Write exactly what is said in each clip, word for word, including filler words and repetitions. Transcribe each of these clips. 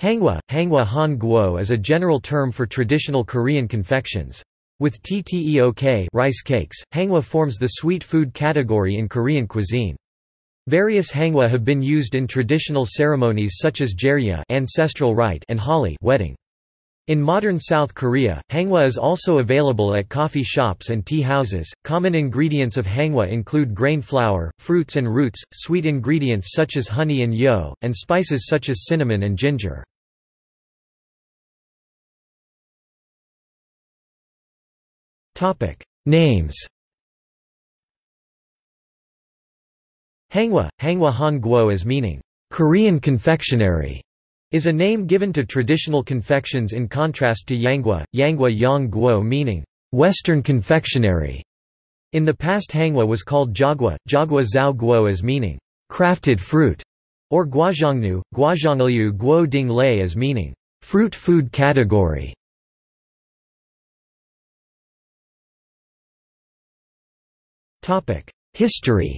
Hangwa, Hangwa Han Guo is a general term for traditional Korean confections. With tteok rice cakes, Hangwa forms the sweet food category in Korean cuisine. Various Hangwa have been used in traditional ceremonies such as jeryeon ancestral rite and holi wedding. In modern South Korea, Hangwa is also available at coffee shops and tea houses. Common ingredients of Hangwa include grain flour, fruits and roots, sweet ingredients such as honey and yo, and spices such as cinnamon and ginger. Topic: Names. Hangwa, Hangwa Han Guo as meaning Korean confectionery, is a name given to traditional confections in contrast to Yangwa, Yangwa Yang Guo meaning Western confectionery. In the past Hangwa was called Jagwa, Jagwa Zhao Guo as meaning crafted fruit, or Guazhongnu, Guazhonglu Guo Ding Lei as meaning fruit food category. History.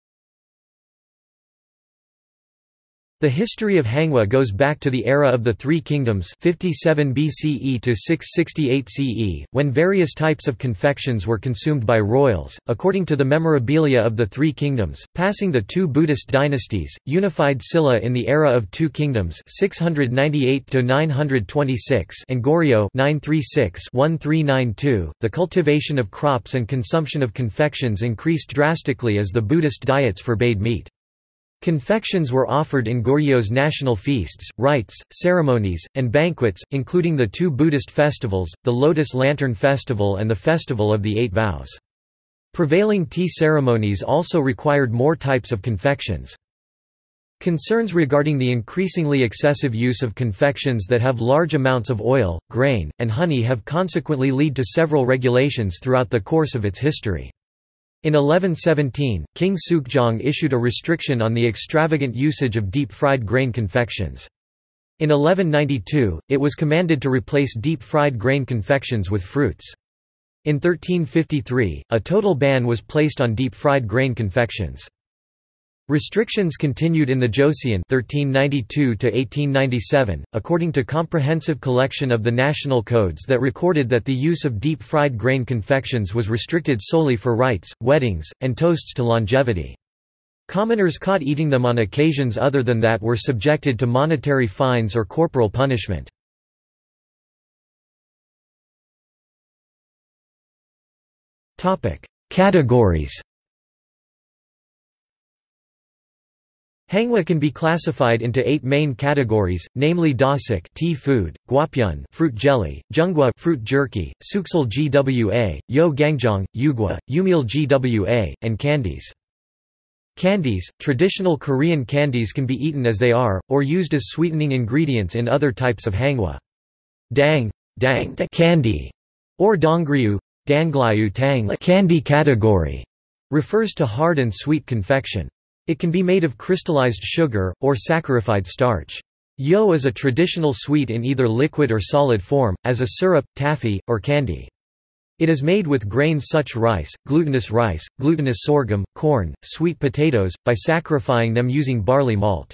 The history of Hangwa goes back to the era of the Three Kingdoms fifty-seven B C E to six sixty-eight C E, when various types of confections were consumed by royals, according to the memorabilia of the Three Kingdoms, passing the two Buddhist dynasties, unified Silla in the era of Two Kingdoms six ninety-eight to nine twenty-six and Goryeo nine thirty-six to thirteen ninety-two. The cultivation of crops and consumption of confections increased drastically as the Buddhist diets forbade meat. Confections were offered in Goryeo's national feasts, rites, ceremonies, and banquets, including the two Buddhist festivals, the Lotus Lantern Festival and the Festival of the Eight Vows. Prevailing tea ceremonies also required more types of confections. Concerns regarding the increasingly excessive use of confections that have large amounts of oil, grain, and honey have consequently led to several regulations throughout the course of its history. In eleven seventeen, King Sukjong issued a restriction on the extravagant usage of deep-fried grain confections. In eleven ninety-two, it was commanded to replace deep-fried grain confections with fruits. In thirteen fifty-three, a total ban was placed on deep-fried grain confections. Restrictions continued in the Joseon thirteen ninety-two to eighteen ninety-seven, according to comprehensive collection of the national codes that recorded that the use of deep-fried grain confections was restricted solely for rites, weddings, and toasts to longevity. Commoners caught eating them on occasions other than that were subjected to monetary fines or corporal punishment. Categories. Hangwa can be classified into eight main categories, namely dasik tea food, gwapyeon fruit jelly, jungwa fruit jerky, suksal gwa, yo gangjang, yugwa, yumil gwa, and candies. Candies, traditional Korean candies can be eaten as they are, or used as sweetening ingredients in other types of hangwa. Dang, dang candy, or dongryu, danglyu tang candy category, refers to hard and sweet confection. It can be made of crystallized sugar, or saccharified starch. Yo is a traditional sweet in either liquid or solid form, as a syrup, taffy, or candy. It is made with grains such rice, glutinous rice, glutinous sorghum, corn, sweet potatoes, by saccharifying them using barley malt.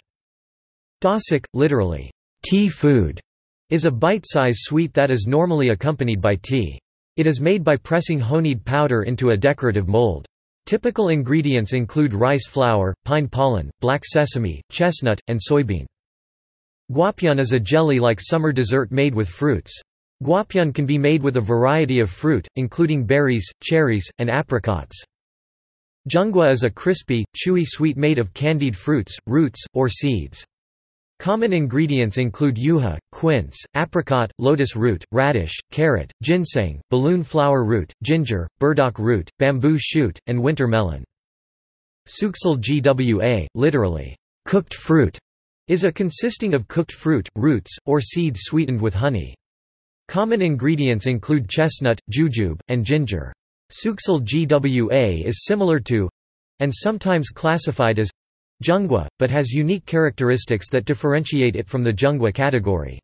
Dasik, literally, tea food, is a bite-size sweet that is normally accompanied by tea. It is made by pressing honeyed powder into a decorative mold. Typical ingredients include rice flour, pine pollen, black sesame, chestnut, and soybean. Gwapyeon is a jelly-like summer dessert made with fruits. Gwapyeon can be made with a variety of fruit, including berries, cherries, and apricots. Jungwa is a crispy, chewy sweet made of candied fruits, roots, or seeds. Common ingredients include yuha, quince, apricot, lotus root, radish, carrot, ginseng, balloon flower root, ginger, burdock root, bamboo shoot, and winter melon. Suksal gwa, literally, cooked fruit, is a consisting of cooked fruit, roots, or seeds sweetened with honey. Common ingredients include chestnut, jujube, and ginger. Suksal gwa is similar to, and sometimes classified as, jungwa, but has unique characteristics that differentiate it from the jungwa category.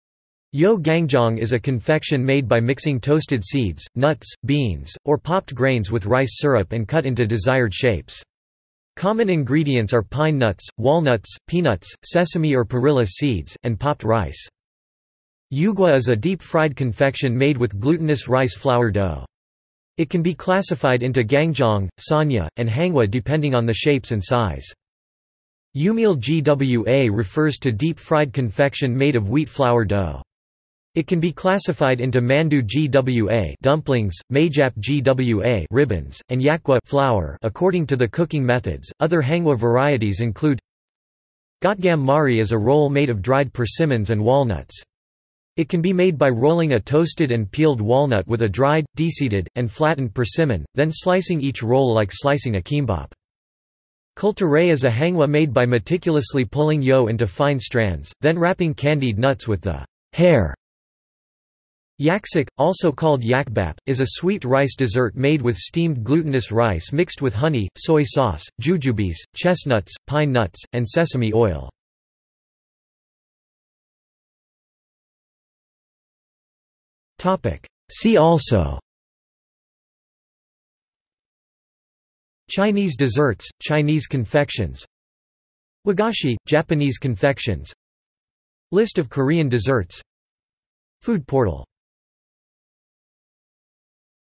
Yo gangjang is a confection made by mixing toasted seeds, nuts, beans, or popped grains with rice syrup and cut into desired shapes. Common ingredients are pine nuts, walnuts, peanuts, sesame or perilla seeds, and popped rice. Yugwa is a deep-fried confection made with glutinous rice flour dough. It can be classified into gangjang, sanya, and hangwa depending on the shapes and size. Umeal gwa refers to deep-fried confection made of wheat flour dough. It can be classified into mandu gwa dumplings, majap gwa ribbons, and yakwa flour according to the cooking methods. Other hangwa varieties include Gotgam mari is a roll made of dried persimmons and walnuts. It can be made by rolling a toasted and peeled walnut with a dried, deseeded, and flattened persimmon, then slicing each roll like slicing a kimbap. Kulture is a hangwa made by meticulously pulling yo into fine strands, then wrapping candied nuts with the hair. Yaksik, also called yakbap, is a sweet rice dessert made with steamed glutinous rice mixed with honey, soy sauce, jujubes, chestnuts, pine nuts, and sesame oil. See also: Chinese desserts, Chinese confections, Wagashi, Japanese confections, List of Korean desserts, Food portal.